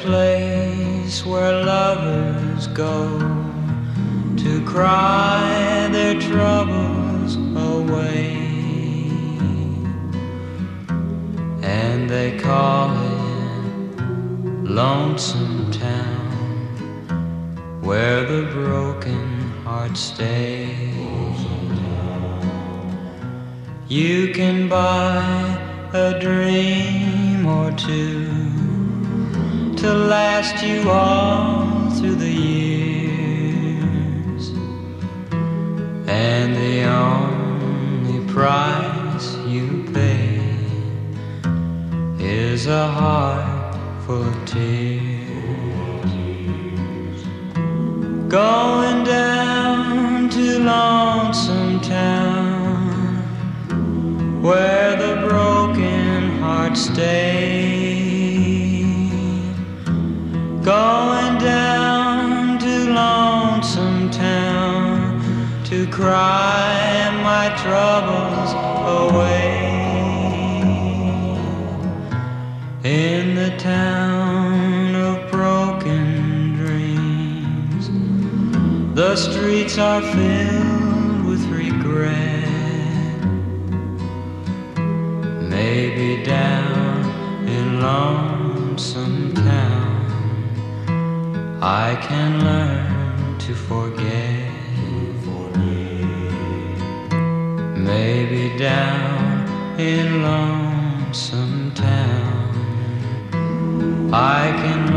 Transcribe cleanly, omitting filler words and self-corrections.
place where lovers go to cry their troubles away, and they call it Lonesome Town, where the broken hearts stay. You can buy a dream or two to last you all through the years, and the only price you pay is a heart full of tears. Going down to Lonesome Town, where the broken hearts stay. Going down to Lonesome Town to cry my troubles away. In the town of broken dreams, the streets are filled with regret. Maybe down in Lonesome Town I can learn to forget. Maybe down in Lonesome Town I can